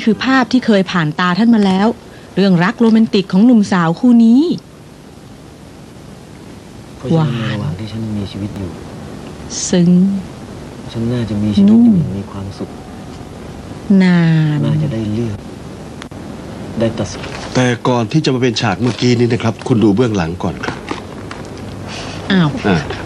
คือภาพที่เคยผ่านตาท่านมาแล้วเรื่องรักโรแมนติกของหนุ่มสาวคู่นี้เพราะฉะนั้นในระหว่างที่ฉันมีชีวิตอยู่ซึ้งฉันน่าจะมีชีวิตอย่างมีความสุขน่าจะได้เลือกได้ตัดสินแต่ก่อนที่จะมาเป็นฉากเมื่อกี้นี้นะครับคุณดูเบื้องหลังก่อนครับอ้าว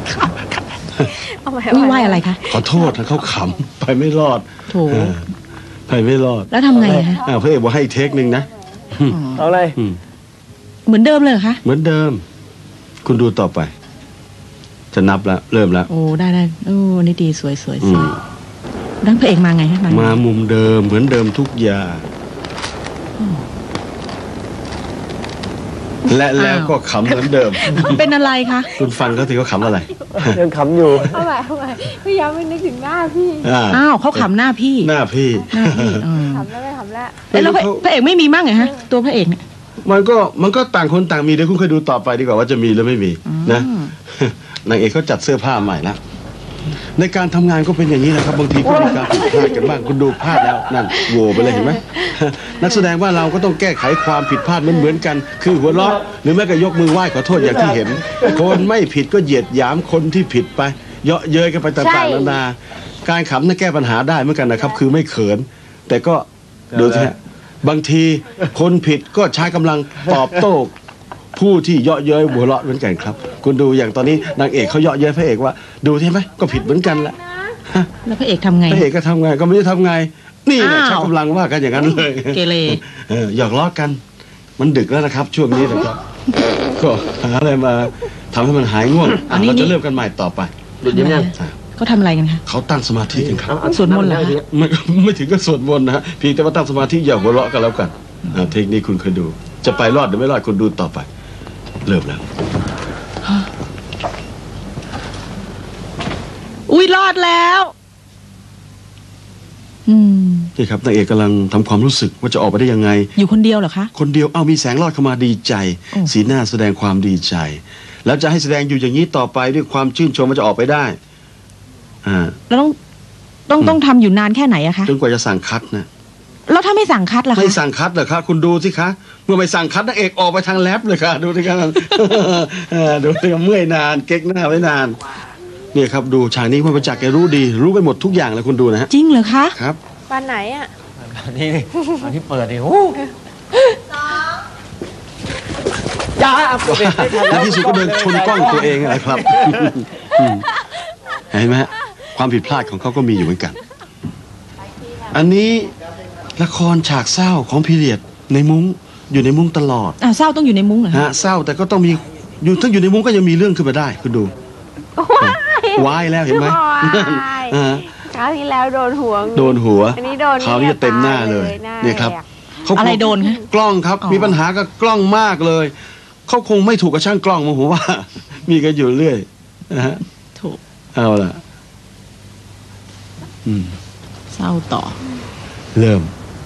นี่ไหวอะไรคะขอโทษนะเขาขำไปไม่รอดโถไปไม่รอดแล้วทำไงฮะพระเอกบอกให้เทคนึงนะเอาอะไรเหมือนเดิมเลยเหรอคะเหมือนเดิมคุณดูต่อไปจะนับแล้วเริ่มแล้วโอ้ได้โอ้นี่ดีสวยดังพระเอกมาไงฮะมามุมเดิมเหมือนเดิมทุกอย่างและแล้วก็ขำเหมือนเดิมเป็นอะไรคะคุณฟังเขาทีเขาขำอะไรยังขำอยู่เอาใหม่พยายามไม่นึกถึงหน้าพี่อ้าวเขาขำหน้าพี่ขำแล้วไม่ขำแล้วแล้วพระเอกไม่มีมั่งไงฮะตัวพระเอกเนี่ยมันก็ต่างคนต่างมีเดี๋ยวคุณเคยดูต่อไปดีกว่าว่าจะมีหรือไม่มีนะนางเอกเขาจัดเสื้อผ้าใหม่แล้วในการทำงานก็เป็นอย่างนี้นะครับบางทีก็มีการผิดพลาดกันบ้างคุณดูพลาดแล้วนั่นโวไปเลยเห็นไหมนักแสดงว่าเราก็ต้องแก้ไขความผิดพลาดเหมือนกันคือหัวเราะหรือแม้แต่ยกมือไหว้ขอโทษอย่างที่เห็นคนไม่ผิดก็เหยียดหยามคนที่ผิดไปเยาะเย้ยกันไปต่างๆนานาการขำนั้นแก้ปัญหาได้เหมือนกันนะครับคือไม่เขินแต่ก็ดูสิฮะบางทีคนผิดก็ใช้กำลังตอบโต้ผู้ที่เยาะเย้ยหัวเราะเหมือนกันครับคุณดูอย่างตอนนี้นางเอกเขาเยาะเย้ยพระเอกว่าดูใช่ไหมก็ผิดเหมือนกันแหละแล้วพระเอกทำไงพระเอกก็ทำไงก็ไม่ได้ทำไงนี่แหละใช้กำลังว่ากันอย่างนั้นเลยเกเรหยอกล้อกันมันดึกแล้วนะครับช่วงนี้นะครับก็หาอะไรมาทำให้มันหายง่วงเราจะเริ่มกันใหม่ต่อไปดึกยังเขาทำอะไรกันคะเขาตั้งสมาธิกันครับสวดมนต์เหรอไม่ถึงกับสวดมนต์นะเพียงแต่ว่าตั้งสมาธิอย่าหัวเราะกันแล้วกันเทคนิคคุณเคยดูจะไปรอดหรือไม่รอดคุณดูต่อไปเริ่มแล้วอุ้ยรอดแล้วนี่ครับนางเอกกำลังทำความรู้สึกว่าจะออกไปได้ยังไงอยู่คนเดียวเหรอคะคนเดียวมีแสงรอดเข้ามาดีใจสีหน้าแสดงความดีใจแล้วจะให้แสดงอยู่อย่างนี้ต่อไปด้วยความชื่นชมมันจะออกไปได้แล้วต้องทำอยู่นานแค่ไหนอะคะจนกว่าจะสั่งคัดนะแล้วถ้าไม่สั่งคัดล่ะคะไม่สั่งคัดเหรอคะคุณดูสิคะเมื่อไม่สั่งคัดนางเอกออกไปทางแล็บเลยค่ะดูสิครับดูสิเมื่อยนานเก๊กหน้าไว้นานนี่ครับดูฉากนี้คุณประจักษ์แกรู้ไปหมดทุกอย่างเลยคุณดูนะฮะจริงเหรอคะครับวันไหนอ่ะวันที่เปิดนี่โอ้จ้าในที่สุดก็เดินชนกล้องตัวเองอะไรครับเห็นไหมฮะความผิดพลาดของเขาก็มีอยู่เหมือนกันอันนี้ละครฉากเศร้าของพีเรียดในมุ้งอยู่ในมุ้งตลอดเศร้าต้องอยู่ในมุ้งเหรอฮะเศร้าแต่ก็ต้องมีถ้าอยู่ในมุ้งก็ยังมีเรื่องขึ้นมาได้คุณดูวายแล้วเห็นไหมคราวที่แล้วโดนหัวอันนี้โดนคราวนี้จะเต็มหน้าเลยเนี่ยครับอะไรโดนคะกล้องครับมีปัญหากับกล้องมากเลยเขาคงไม่ถูกกับช่างกล้องมั้งผมว่ามีกันอยู่เรื่อยนะฮะถูกเอาล่ะเศร้าต่อเริ่ม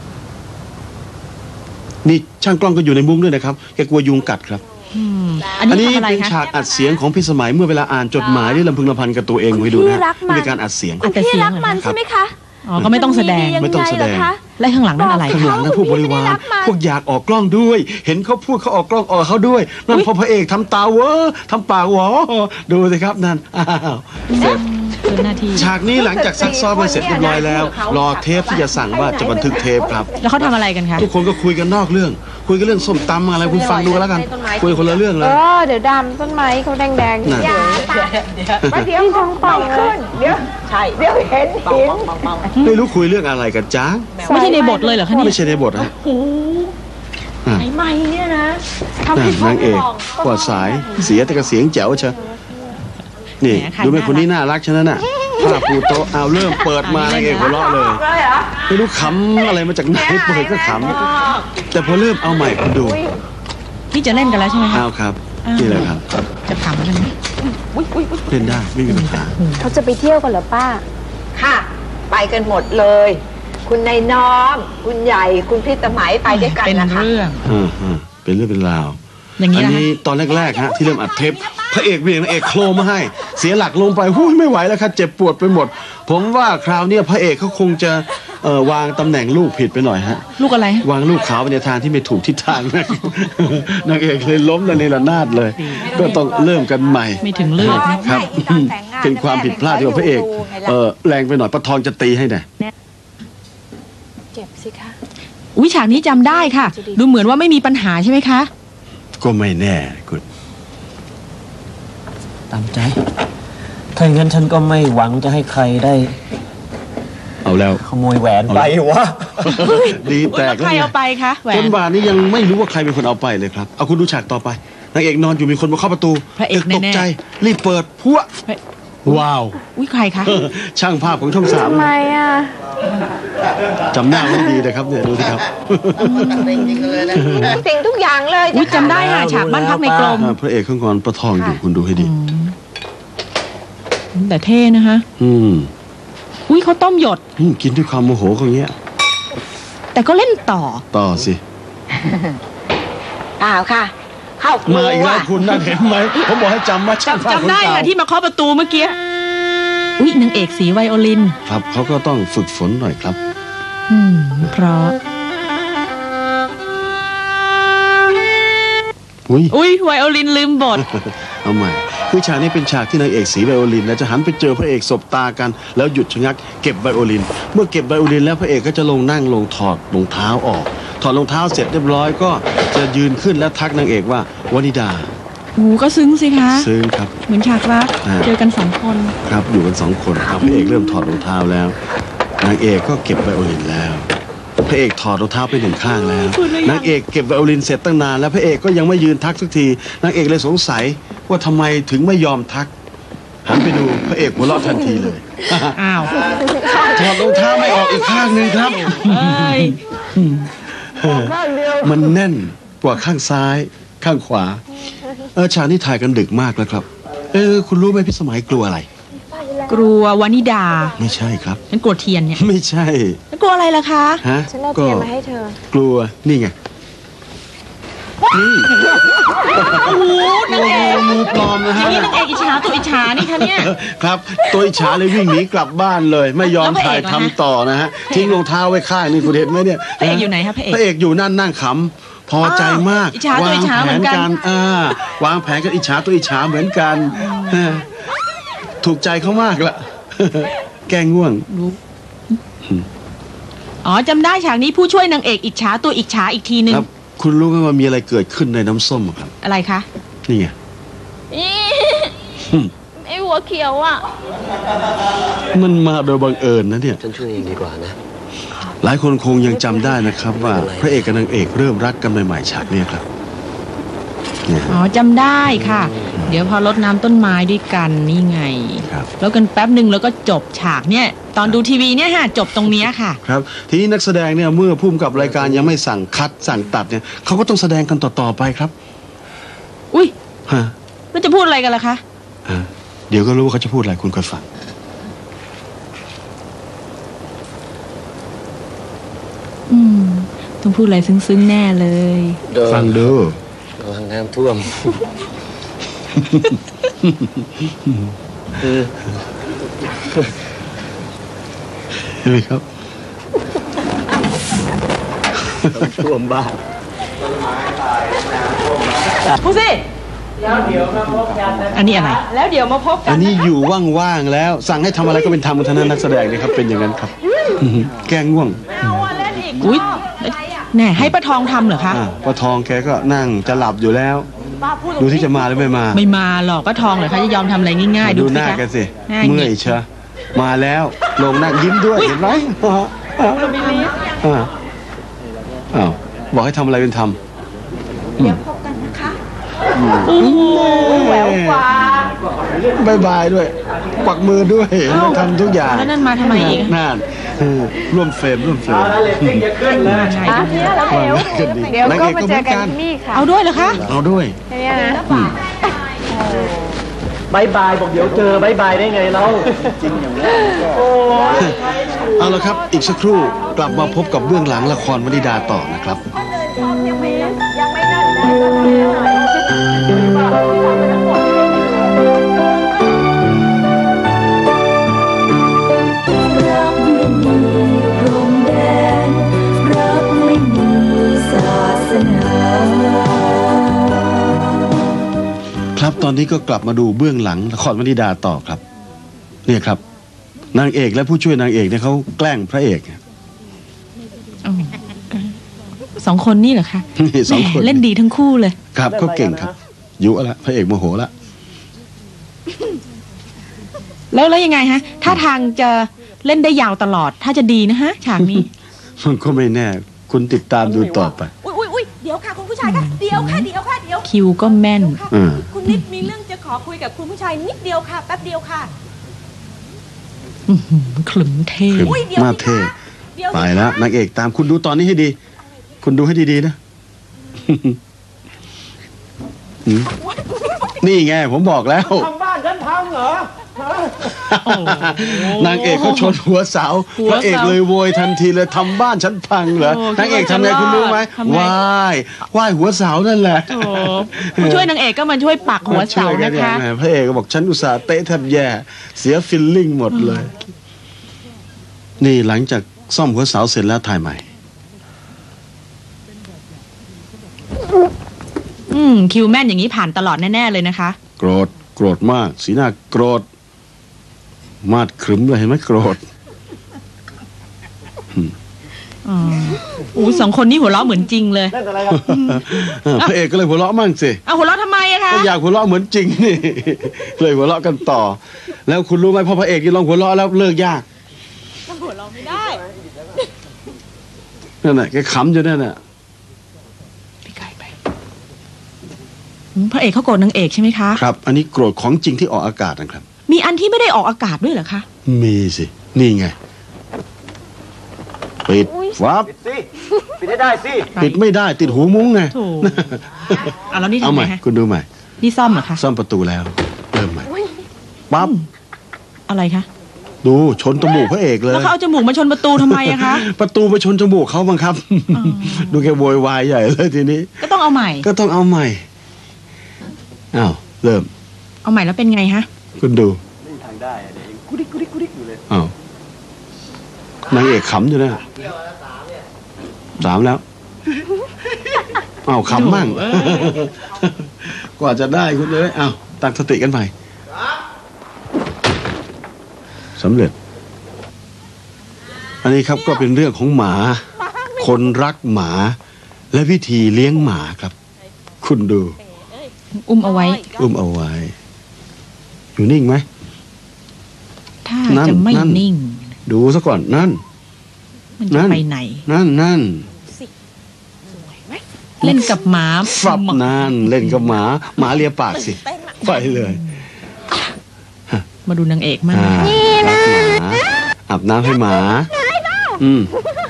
นี่ช่างกล้องก็อยู่ในมุ้งด้วยนะครับแกกลัวยุงกัดครับอันนี้เป็นฉากอัดเสียงของพี่สมัยเมื่อเวลาอ่านจดหมายที่ลำพึงลำพันกับตัวเองไว้ดูนะเป็นการอัดเสียงพี่รักมันใช่ไหมคะก็ไม่ต้องแสดงและข้างหลังนั่นอะไรข้างหลังนั่นพวกบริวารพวกอยากออกกล้องด้วยเห็นเขาพูดเขาออกกล้องออกเขาด้วยนั่นพอพระเอกทำตาเวอทำปากหวอดูสิครับนั่นเสร็จฉากนี้หลังจากซักซ้อมมาเสร็จเรียบร้อยแล้วรอเทปที่จะสั่งว่าจะบันทึกเทปครับแล้วเขาทำอะไรกันคะทุกคนก็คุยกันนอกเรื่องคุยกันเรื่องส้มตำอะไรคุณฟังดูแล้วกันคุยคนละเรื่องเลยเดี๋ยวดำต้นไม้เขาแดงๆเดี๋ยวท้องป่องขึ้นเดี๋ยวเห็นไม่รู้คุยเรื่องอะไรกันจ้าไม่ใช่ในบทเลยเหรอคะนี่ไม่ใช่ในบทฮะไอ้ไม้เนี่ยนะนางเอกกว่าสายเสียแต่กระเสียงแจ๋วเชียวนี่ดูไหมคนนี้น่ารักฉะนั้นน่ะผ้าปูโต๊ะเอาเริ่มเปิดมานางเอกหัวเราะเลยไม่รู้ขำอะไรมาจากไหนเปิดก็ขำแต่พอเริ่มเอาใหม่คุณดูที่จะเล่นกันแล้วใช่ไหมเอาครับนี่เลยครับจะขำกันไหมเล่นได้ไม่มีปัญหาเขาจะไปเที่ยวกันเหรอป้าค่ะไปกันหมดเลยคุณนายน้อมคุณใหญ่คุณพี่สมัยไปด้วยกันนะคะเป็นเรื่องเป็นราวอันนี้ตอนแรกๆฮะที่เริ่มอัดเทปพระเอกเบี่ยงนางเอกโคลมาให้เสียหลักลงไปไม่ไหวแล้วครับเจ็บปวดไปหมดผมว่าคราวนี้พระเอกเขาคงจะวางตำแหน่งลูกผิดไปหน่อยฮะลูกอะไรฮะวางลูกขาวไปในทางที่ไม่ถูกทิศทางนะ นางเอกเลยล้มระเนระนาดเลย ก็ต้องเริ่มกันใหม่ไม่ถึงเลือดนะครับ เป็นความผิดพลาดที่ว่าพระเอกแรงไปหน่อยประทองจะตีให้เนี่ยเจ็บสิคะอุ้ยฉากนี้จำได้ค่ะ ดูเหมือนว่าไม่มีปัญหาใช่ไหมคะก็ไม่แน่คุณตามใจ ถ้าอย่างนั้นฉันก็ไม่หวังจะให้ใครได้เอาแล้วขโมยแหวนไปวะดีแตกใครเอาไปคะแหวจนนบาทนี้ยังไม่รู้ว่าใครเป็นคนเอาไปเลยครับเอาคุณดูฉากต่อไปนางเอกนอนอยู่มีคนมาเคาะประตูพระเอกตกแน่ใจรีบเปิดพัวๆว้าวอุ้ยใครคะช่างภาพของช่องสามทำไมอ่ะจำหน้าไม่ดีนะครับเนี่ยดูสิครับทุกสิ่งทุกอย่างเลยอุ้ยจำได้ค่ะฉากบ้านพักในกรมพระเอกข้างก่อนประทองอยู่คุณดูให้ดีแต่เท่นะคะ อุ้ยเขาต้มหยดกินด้วยความโมโหเขาอย่างเงี้ยแต่ก็เล่นต่อต่อสิอ้าวค่ะ เข้าครัวมาอีกแล้วคุณนั่นเห็นไหมผมบอกให้จำว่าช่างภาพจำได้คนเก่าค่ะที่มาเคาะประตูเมื่อกี้อุ้ยนางเอกสีไวโอลินครับเขาก็ต้องฝึกฝนหน่อยครับเพราะ อุ้ยไวโอลินลืมบทเอาใหม่คือฉากนี้เป็นฉากที่นางเอกสีไวโอลินแล้วจะหันไปเจอพระเอกสบตากัน แล้วหยุดชะงักเก็บไวโอลิน เมื่อเก็บไวโอลินแล้วพระเอกก็จะลงนั่งลงถอดรองเท้าออกถอดรองเท้าเสร็จเรียบร้อยก็จะยืนขึ้นแล้วทักนางเอกว่าวนิดาก็ซึ้งสิคะซึ้งครับเหมือนฉากรัก เจอกัน2 คนครับอยู่กัน2 คนครับพระเอกเริ่มถอดรองเท้าแล้วนางเอกก็เก็บไวโอลินแล้วพระเอกถอดรองเท้าไป1 ข้างแล้วนางเอกเก็บไวโอลินเสร็จตั้งนานแล้วพระเอกก็ยังไม่ยืนทักสักทีนางเอกเลยสงสัยว่าทำไมถึงไม่ยอมทักหันไปดูพระเอกหัวเราะทันทีเลยอ้าวถอดรองเท้าไม่ออกอีกข้างหนึ่งครับเอ้ยมันแน่นกว่าข้างซ้ายข้างขวาฉากนี้ถ่ายกันดึกมากแล้วครับคุณรู้ไหมพี่สมัยกลัวอะไรกลัววานิดาไม่ใช่ครับฉันกลัวเทียนเนี่ยไม่ใช่ฉันกลัวอะไรล่ะคะฮะฉันเอาเทียนมาให้เธอกลัวนี่ไงนี่โอ้โหนางเอกงูปลอมนะอฮะย่างนี้นางเอกอิจฉาตัวอิจฉานี่คะเนี่ยครับตัวอิจฉาเลยวิ่งหนีกลับบ้านเลย ไม่ยอมแล้วพระเอกถ่ายล่ะทำฮะต่อนะฮะทิ้งรองเท้าไว้ข้างนี่คุณเห็นไหมเนี่ยพระเอกอยู่ไหนครับพระเอกพระเอกอยู่นั่งขำพอใจมากอิจฉาตัวอิจฉาเหมือนกันวางแผนกันอิจฉาตัวอิจฉาเหมือนกันถูกใจเขามากละ แก้ง่วงอ๋อจำได้ฉากนี้ผู้ช่วยนางเอกอิจฉาตัวอิจฉาอีกทีนึงครับ คุณรู้ไหมว่ามีอะไรเกิดขึ้นในน้ำส้มอะครับอะไรคะนี่ไงไอหัวเขียวอ่ะมันมาโดยบังเอิญนะเนี่ยฉันช่วยเองดีกว่านะหลายคนคงยังจำได้นะครับว่าพระเอกกับนางเอกเริ่มรักกันใหม่ๆฉากเนี้ยครับเนี่ยอ๋อจำได้ค่ะ เดี๋ยวพอรดน้ำต้นไม้ด้วยกันนี่ไงครับแล้วกันแป๊บหนึ่งแล้วก็จบฉากเนี่ยตอนดูทีวีเนี่ยฮะจบตรงเนี้ยค่ะครับทีนี้นักแสดงเนี่ยเมื่อผู้กำกับรายการยังไม่สั่งคัดสั่งตัดเนี่ยเขาก็ต้องแสดงกันต่อๆไปครับอุ้ยฮะแล้วจะพูดอะไรกันล่ะคะเดี๋ยวก็รู้ว่าเขาจะพูดอะไรคุณคอยฟังต้องพูดอะไรซึ้งๆแน่เลยฟังดูระวังน้ำท่วมเห็นไหมครับท่วมบ้านพูดสิอันนี้อะไร แล้วเดี๋ยวมาพบกัอันนนี้อยู่ว่างๆแล้ว สั่งให้ทำอะไรก็เป็นทำกันทั้งนั้นนักแสดงเนี่ยครับเป็นอย่างนั้นครับแก้ง่วงอุ้ยแน่ให้ป้าทองทำเหรอคะป้าทองแกก็นั่งจะหลับอยู่แล้ว ดูที่จะมาหรือไม่มาไม่มาหรอกป้าทองเหรอคะจะยอมทำอะไรง่ายๆดูสิหน้าคะกันสิหน้าเมื่หงิอยกเชอะมาแล้วลงนั่งยิ้มด้วยเห็นไหมอ้าวบอกให้ทำอะไรเป็นทำโอ้โหแหววฟ้าบายบายด้วยกวักมือด้วยทำทุกอย่างแล้วนั่นมาทำไมอีกนั่นร่วมเฟรมร่วมเฟรมง่ายอ่ะเนี่ยแล้วเดี๋ยวกันดีเดี๋ยวก็นางมาเอกเจอกันหมืที่นี่ค่ะเอาด้วยเหรอคะเอาด้วยแค่เนี้ยนะบายบายบอกเดี๋ยวเจอบายบายได้ไงเราจริงอย่างนั้นเอาละครับอีกสักครู่กลับมาพบกับเบื้องหลังละครวนิดาต่อนะครับยังไม่นั่นได้ตอนนี้ก็กลับมาดูเบื้องหลังละครวนิดาต่อครับเนี่ยครับนางเอกและผู้ช่วยนางเอกเนี่ยเขาแกล้งพระเอกสองคนนี่เหรอคะสองคนเล่นดีทั้งคู่เลยครับเขาเก่งครับยุละพระเอกโมโหละแล้วยังไงฮะถ้าทางจะเล่นได้ยาวตลอดถ้าจะดีนะฮะฉากนี้มันก็ไม่แน่คุณติดตามดูต่อไปอุ้ยเดี๋ยวค่ะคุณผู้ชายค่ะเดี๋ยวค่ะเดี๋ยวคิวก็แม่นคุณนิดมีเรื่องจะขอคุยกับคุณผู้ชายนิดเดียวค่ะแป๊บเดียวค่ะขลุ่มเท่คือมาเท่ไปแล้วนางเอกตามคุณดูตอนนี้ให้ดี คุณดูให้ดีๆนะ นี่ไงผมบอกแล้วทำบ้านฉันพังเหรอนางเอกเขาชนหัวเสาพระเอกเลยโวยทันทีเลยทำบ้านฉันพังเหรอนางเอกทำไงคุณรู้ไหมว่ายหัวเสานั่นแหละผู้ช่วยนางเอกก็มาช่วยปักหัวเสานะคะพระเอกก็บอกฉันอุตส่าห์เตะแทบแย่เสียฟิลลิ่งหมดเลย นี่หลังจากซ่อมหัวเสาเสร็จแล้วถ่ายใหม่คิวแม่นอย่างนี้ผ่านตลอดแน่ๆเลยนะคะโกรธมากสีหน้าโกรธมาดขรึมเลยเห็นไหมโกรธสองคนนี้หัวเราะเหมือนจริงเลยเล่นอะไรครับพระเอกก็เลยหัวเราะมั่งสิหัวเราะทำไมอะคะก็อยากหัวเราะเหมือนจริงนี่ เลยหัวเราะกันต่อ แล้วคุณรู้ไหมพอพระเอกนี่ลองหัวเราะแล้วเลิกยากหัวเราไม่ได้นั่นแหละแกขำอยู่นั่นแหละพระเอกเขาโกรธนางเอกใช่ไหมคะครับ อันนี้โกรธของจริงที่ออกอากาศนะครับมีอันที่ไม่ได้ออกอากาศด้วยเหรอคะมีสินี่ไงปิดฟับปิดสิปิดให้ได้สิปิดไม่ได้ติดหูมุ้งไงโถ แล้วนี่เอาทำใหไงม่ฮะคุณดูใหม่นี่ซ่อมเหรอคะซ่อมประตูแล้วเริ่มใหม่ปั๊บอะไรคะดูชนจมูกพระเอกเลยแล้วเขาเอาจมูกมาชนประตูทำไมอะคะประตูไปชนจมูกเขาบังคับ ดูแกโวยวายใหญ่เลยทีนี้ก็ต้องเอาใหม่ก็ต้องเอาใหม่อ้าวเริ่มเอาใหม่แล้วเป็นไงฮะคุณดูไม่มีทางได้เดี๋ยวกุดิกอยู่เลยอ้าวนางเอกขำอยู่นะสามแล้วอ้าวขำมั่งกว่าจะได้คุณเลยอ้าวตั้งสติกันใหม่สำเร็จ อันนี้ครับก็เป็นเรื่องของหมา คนรักหมา และวิธีเลี้ยงหมาครับ คุณดูอุ้มเอาไว้อุ้มเอาไว้ อยู่นิ่งไหมถ้านั่นจะไม่นั่นนิ่งดูซะก่อนนั่นมันจะไปไหนนั่นเล่นกับหมาฟับนั่นเล่นกับหมาหมาเลียปากสิไปเลยมาดูนางเอกมากรักหมาอาบน้ำให้หมาอืม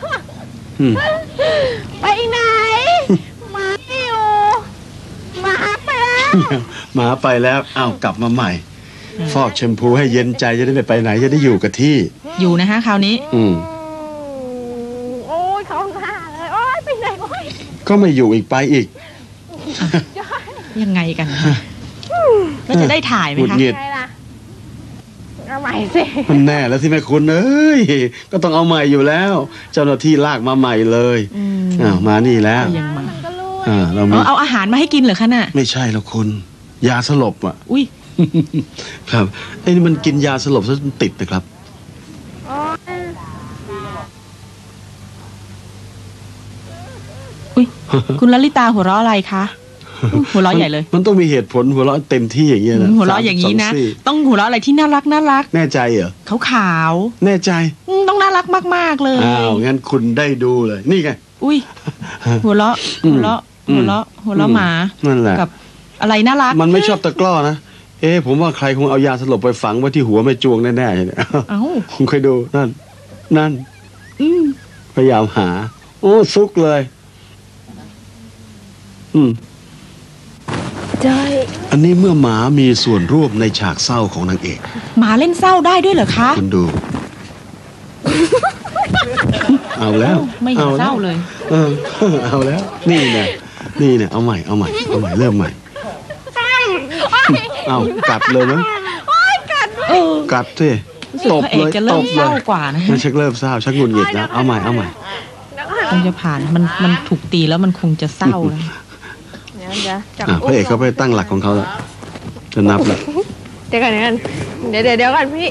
ไปไหนหมาอยู่หมาไปแล้วหมาไปแล้วอ้าวกลับมาใหม่ ฟอกแชมพูให้เย็นใจจะได้ไม่ไปไหนจะได้อยู่กับที่อยู่นะฮะคราวนี้โอ้ยเขาหน้าเลยโอ้ยไปไหนโอ้ยก็ไม่อยู่อีกไปอีกยังไงกันแล้วจะได้ถ่ายไหมหงุดคะหงิดไงล่ะเอาใหม่สิมันแน่แล้วที่แม่คุณเอ้ยก็ต้องเอาใหม่อยู่แล้ว เจ้าหน้าที่ลากมาใหม่เลยอ้าวมานี่แล้วยังมาก็รู้เรามีเอาอาหารมาให้กินเหรอคะน่ะไม่ใช่แล้วคุณยาสลบอ่ะอุ้ยครับไอ้นี่มันกินยาสลบซะติดนะครับอุ้ยคุณลลิตาหัวเราะอะไรคะหัวเราะใหญ่เลยมันต้องมีเหตุผลหัวเราะเต็มที่อย่างเงี้ยนะหัวเราะอย่างนี้นะสมสองซี่ต้องหัวเราะอะไรที่น่ารักแน่ใจเหรอขาวแน่ใจๆต้องน่ารักมากๆเลยอ้าวงั้นคุณได้ดูเลย นี่ไงอุ้ยหัวเราะหัวเราะหัวเราะหัวเราะหมานั่นแหละกับอะไรน่ารักมันไม่ชอบตะกร้อนะผมว่าใครคงเอายาสลบไปฝังไว้ที่หัวไม่จวงแน่ๆเนี่ยเอ้าคุณเคยดูนั่นอืมพยายามหา โอ้ซุกเลย อันนี้เมื่อหมามีส่วนร่วมในฉากเศร้าของนางเอกหมาเล่นเศร้าได้ด้วยเหรอคะคุณดู เอาแล้วไม่เห็นเศร้าเลยเอาแล้ว นี่เนี่ยเอาใหม่เริ่มใหม่เอากัดเลยนะ กัดสิตบพระเอเลกยจะตเริ่มบเศเลร้าย กว่านะฮะมันชักเริ่มเศร้าชักหงุดหงิดแล้วเอาใหม่คงจะผ่านมันถูกตีแล้วมันคงจะเศร้าแล้วเดี๋ยวจับพระเอกเขาไปตั้งหลักของเขาแล้วจะนับแล้วเดี๋ยวก่อนเดี๋ยวก่อนพี่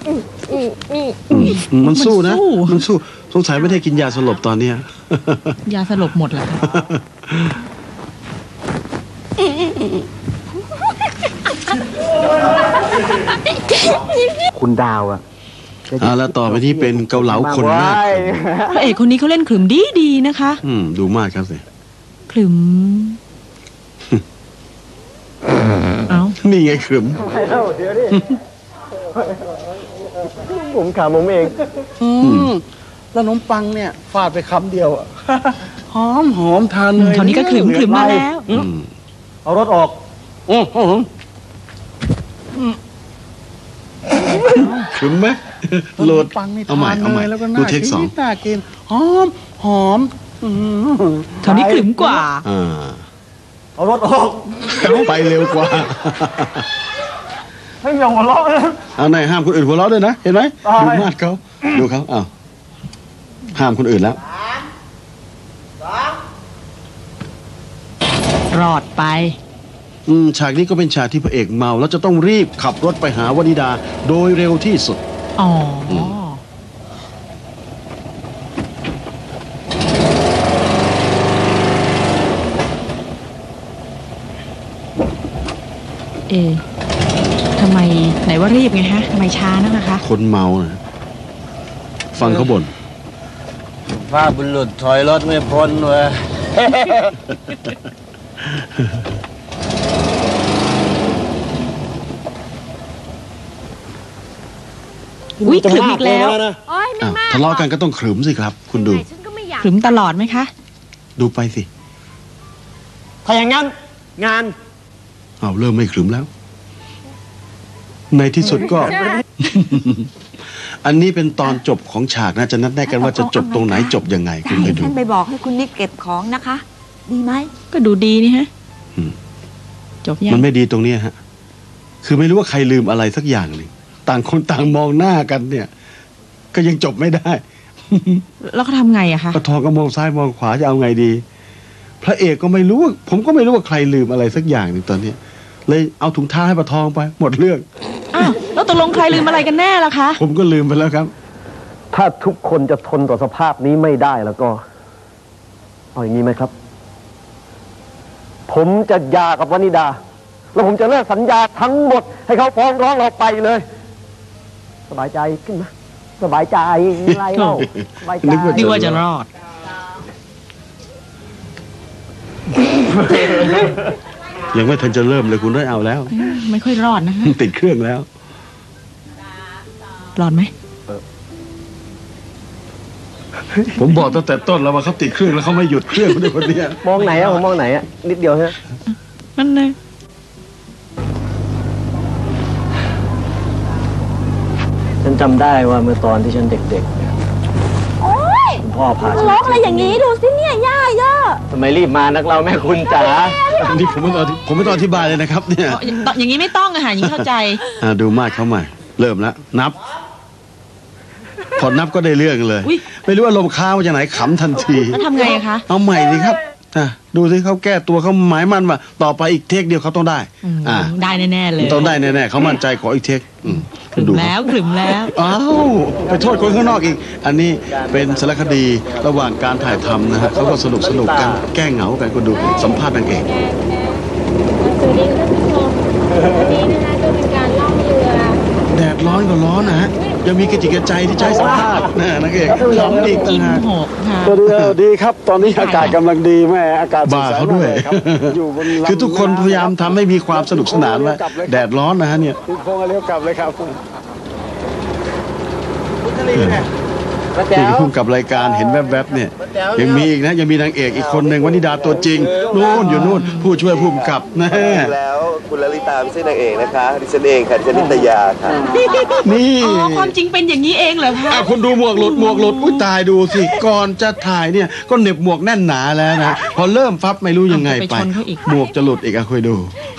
มันสู้นะ มันสู้สงสัยไม่ได้กินยาสลบตอนเนี้ยยาสลบหมดแล้วคุณดาวอะแล้วต่อไปที่เป็นเกาเหลาคนมากพระเอกคนนี้เขาเล่นขลุ่มดีนะคะดูมากครับสิขลุ่มเอานี่ไงขรึมผมขาผมเองแล้วขนมปังเนี่ยฟาดไปคำเดียวอะหอมทานเลยคราวนี้ก็ขลุ่มมาแล้วเอารถออกขรึมไหมโหลดปังนี่เอาใหม่ทานเลยแล้วก็ดูน่าเทคสองน่ากินหอมคราวนี้ขลุ่มกว่าเอารถออกไปเร็วกว่าให้ยองหัวเราะนะเอาไหนห้ามคนอื่นหัวเราะด้วยนะ เห็นไหมตายดูมาดเขาดูเขาอ้าวห้ามคนอื่นแล้วรอดไปฉากนี้ก็เป็นฉากที่พระเอกเมา แล้วจะต้องรีบขับรถไปหาวนิดาโดยเร็วที่สุดอ๋ออทำไมไหนว่ารีบไงฮะทำไมช้านักนะคะคนเมานะฟังเขาบ่นภาพบุรุษถอยรถไม่พ้นเว้ยอุ๊ยขลุ่มอีกแล้วโอ๊ยไม่มากทะเลาะกันก็ต้องขรึมสิครับ คุณดูฉันก็ไม่อยากขลุ่มตลอดไหมคะดูไปสิถ้าอย่างนั้นงานเริ่มไม่ขรึมแล้ว ในที่สุดก็ อันนี้เป็นตอนจบของฉากนะจะนัดแนะกันว่าจะจบตรงไหนจบยังไงคุณไปดูท่านไปบอกให้คุณนิกเก็บของนะคะ ดีไหมก็ดูดีนี่ฮะ จบยังมันไม่ดีตรงเนี้ยฮะ คือไม่รู้ว่าใครลืมอะไรสักอย่างหนึ่งต่างคนต่างมองหน้ากันเนี่ย ก็ยังจบไม่ได้แล้วเขาทำไงอะคะปะทองก็มองซ้ายมองขวาจะเอาไงดี พระเอกก็ไม่รู้ว่าผมก็ไม่รู้ว่าใครลืมอะไรสักอย่างหนึ่งตอนเนี้ยเลยเอาถุงเท้าให้ปะทองไป หมดเรื่องอ้าวแล้วตกลงใครลืมอะไรกันแน่ล่ะคะผมก็ลืมไปแล้วครับถ้าทุกคนจะทนต่อสภาพนี้ไม่ได้แล้วก็ เอาอย่างนี้ไหมครับ ผมจะหย่ากับวนิดา แล้วผมจะเลิกสัญญาทั้งหมด ให้เขาฟ้องร้องเราไปเลย สบายใจขึ้นไหมสบายใจอะไรเล่าสบายใจนึกว่าจะรอดยังไม่ทันจะเริ่มเลยคุณได้เอาแล้วไม่ค่อยรอดนะคะติดเครื่องแล้วรอดไหมผมบอกตั้งแต่ต้นแล้วว่าเขาติดเครื่องแล้วเขาไม่หยุดเครื่องไม่ได้คนเดียวมองไหนอะผมมองไหนอะนิดเดียวใช่ไหมนั่นเลยฉันจำได้ว่าเมื่อตอนที่ฉันเด็กๆเนี่ยคุณพ่อพาฉันร้องอะไรอย่างนี้ดูสิเนี่ยย่าย่าทำไมรีบมานักเราแม่คุณจ๋าอันนี้ผมไม่ต้องอธิบายเลยนะครับ เนี่ยอย่างนี้ไม่ต้องอะค่ะอย่างนี้เข้าใจดูมากเขาใหม่ เริ่มแล้วนับ พอนับก็ได้เรื่องเลยอุ๊ยไม่รู้ว่าลมค้างมาจากไหนขำทันทีแล้วทำไงอะคะเอาใหม่สิครับดูสิเขาแก้ตัวเขาหมายมั่นว่า ต่อไปอีกเทคเดียวเขาต้องได้ได้แน่ๆเลยต้องได้แน่ๆเขามั่นใจขออีกเทคขลุ่มแล้วขลุ่มแล้วอ้าวไปโทษคนข้างนอกอีก อันนี้เป็นสารคดีระหว่างการถ่ายทำนะฮะเขาก็สนุกกันแก้เหงากันก็ดูสัมภาษณ์นางเอกสวัสดีท่านผู้ชมวันนี้นะคะจะเป็นการล่องเรือแดดร้อนก็ร้อนนะฮะยังมีกระจิกกระใจที่ใช้สัมภาษณ์นะนางเอกร้อนอีกต่างกินหากหกค่ะดีครับ ตอนนี้อากาศกำลังดีแม่อากาศบ้าเขาด้วยอยู่บนลำคือทุกคนพยายามทำให้มีความสนุกสนานว่าแดดร้อนนะฮะเนี่ยติดโค้งเลี้ยวกลับเลยครับที่พุ่งกับรายการเห็นแวบๆเนี่ยยังมีอีกนะยังมีนางเอกอีกคนหนึ่งวนิดาตัวจริงนู่นอยู่นู่นผู้ช่วยผู้กำกับนะแล้วคุณลลิตาไม่ใช่นางเอกนะคะดิฉันเองค่ะดิฉันนิตยาค่ะนี่อ๋อความจริงเป็นอย่างนี้เองเหรอคะคุณดูหมวกหลุดอุ้ยตายดูสิก่อนจะถ่ายเนี่ยก็เหน็บหมวกแน่นหนาแล้วนะพอเริ่มฟับไม่รู้ยังไงไปหมวกจะหลุดอีกคุยดู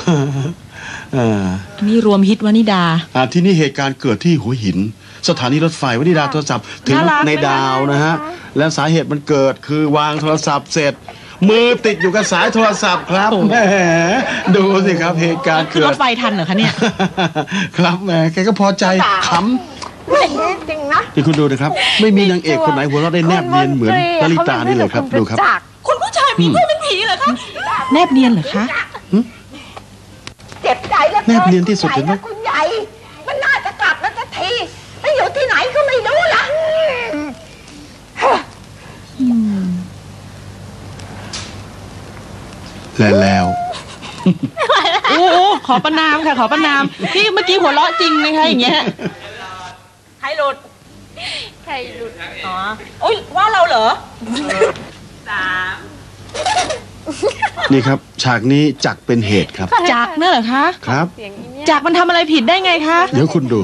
อันนี้รวมฮิตวนิดาที่นี่เหตุการณ์เกิดที่หัวหิน สถานีรถไฟวนิดาโทรศัพท์ถึงน่ารักในดาวนะฮะและสาเหตุมันเกิดคือวางโทรศัพท์เสร็จมือติดอยู่กับสายโทรศัพท์ครับแหมดูสิครับเหตุการณ์คือเกิรดถไฟทันเหรอคะเนี่ยครับแหมแกก็พอใจขำจริงนะนี่คุณดูนะครับ ไม่มีนางเอกคนไหนหัวเราะได้แนบเนียนเหมือนลลิตานี่เลยครับดูครับคุณผู้ชายมีเพื่อนเป็นผีเหรอคะแนบเนียนเหรอคะเจ็บใจแล้วแนบเนียนที่สุดเห็นไหมคุณใหญ่มันน่าจะกลับแล้วสักทีไปอยู่ที่ไหนก็ไม่รู้ละแล้วโอ้โหขอประนามค่ะขอประนามพี่เมื่อกี้หัวเราะจริงไหมคะอย่างเงี้ยใครหลุดอ๋อโอ้ยว่าเราเหรอนี่ครับฉากนี้จักเป็นเหตุครับจักเนี่ยเหรอคะครับจักมันทำอะไรผิดได้ไงคะเดี๋ยวคุณดู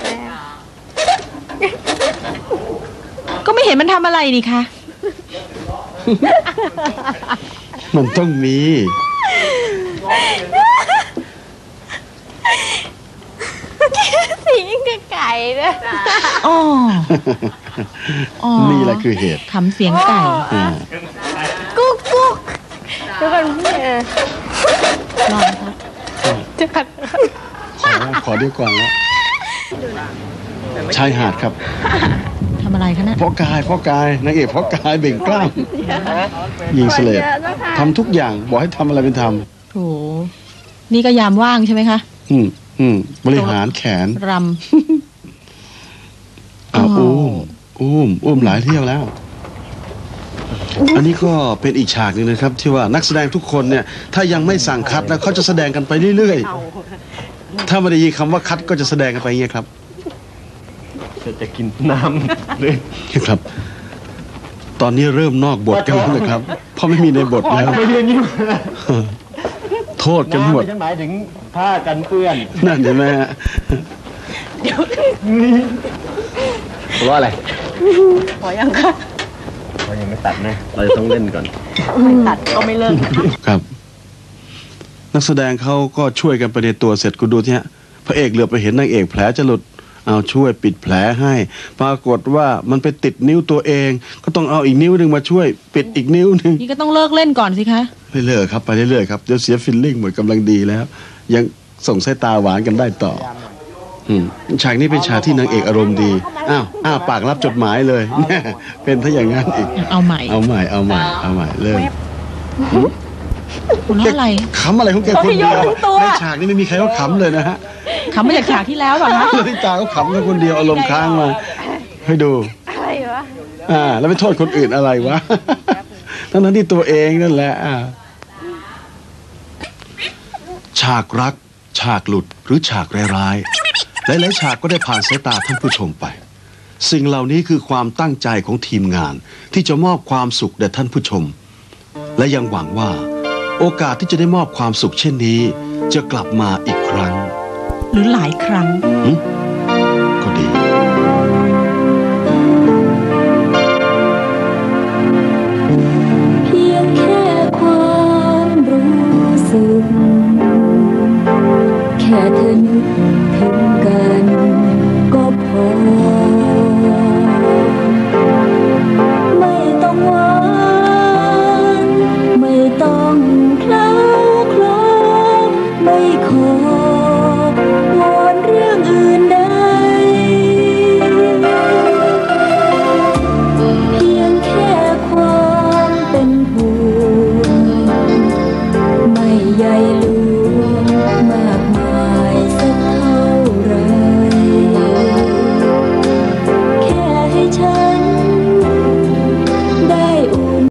ก็ไม่เห็นมันทำอะไรนี่คะมันต้องมีสิงกับไก่นะอ๋ออ๋อนี่แหละคือเหตุขำเสียงไก่กุ๊กกุ๊กทุกคนลองครับจะกัดขอดีกว่าแล้วชายหาดครับทำอะไรคะเนี่ยพ่อกายนางเอกพ่อกายเบ่งกล้ามยิงเสลดทำทุกอย่างบอกให้ทำอะไรเป็นทโถนี่ก็ยามว่างใช่ไหมคะำบริหารแขนรอุ้มหลายเที่ยวแล้ว อันนี้ก็เป็นอีกฉากหนึงนะครับ ที่ว่านักแสดงทุกคนเนี่ย ถ้ายังไม่สั่งคัดนะเขาจะแสดงกันไปเรื่อยๆถ้าไม่ได้ยินคำว่าคัดก็จะแสดงกันไปอย่างเงี้ยครับจะกินน้ำเลยครับ ตอนนี้เริ่มนอกบทกันแล้วนะครับ เพราะไม่มีในบทแล้วไม่เรียนยิ่งโทษกันหมดฉันหมายถึงผ้ากันเปื้อนนั่นเห็นไหมฮะว่าอะไรพอยังคะเรายังไม่ตัดนะ เราจะต้องเล่นก่อนตัดก็ไม่เลิกครับ นักแสดงเขาก็ช่วยกันไปในตัวเสร็จคุณดูที่ฮะพระเอกเหลือบไปเห็นนางเอกแผลจะหลุดเอาช่วยปิดแผลให้ ปรากฏว่ามันไปติดนิ้วตัวเอง ก็ต้องเอาอีกนิ้วหนึ่งมาช่วย ปิดอีกนิ้วหนึ่งนี่ก็ต้องเลิกเล่นก่อนสิคะไม่เลิกครับไปเรื่อยๆครับเดี๋ยวเสียฟิลลิ่งหมดกำลังดีแล้ว ยังส่งสายตาหวานกันได้ต่อฉากนี้เป็นฉากที่นางเอกอารมณ์ดีอ้าวปากรับจดหมายเลย แน่เป็นถ้าอย่างนั้นอีกเอาใหม่เอาใหม่เริ่มคุณล้ออะไรขำอะไรของแกคนเดียวในฉากนี้ไม่มีใครเขาขำเลยนะฮะขำมาจากฉากที่แล้วเหรอคะลลิตาเขาขำแค่คนเดียวอารมณ์ค้างมาให้ดูอะไรวะแล้วไปโทษคนอื่นอะไรวะ ทั้งที่ตัวเองนั่นแหละฉากรักฉากหลุดหรือฉากร้ายๆหลายๆฉากก็ได้ผ่านสายตาท่านผู้ชมไป สิ่งเหล่านี้คือความตั้งใจของทีมงานที่จะมอบความสุขแด่ท่านผู้ชม และยังหวังว่าโอกาสที่จะได้มอบความสุขเช่นนี้จะกลับมาอีกครั้งหรือหลายครั้งก็ดีเพียงแค่ความรู้สึก แค่เธอนึกถึง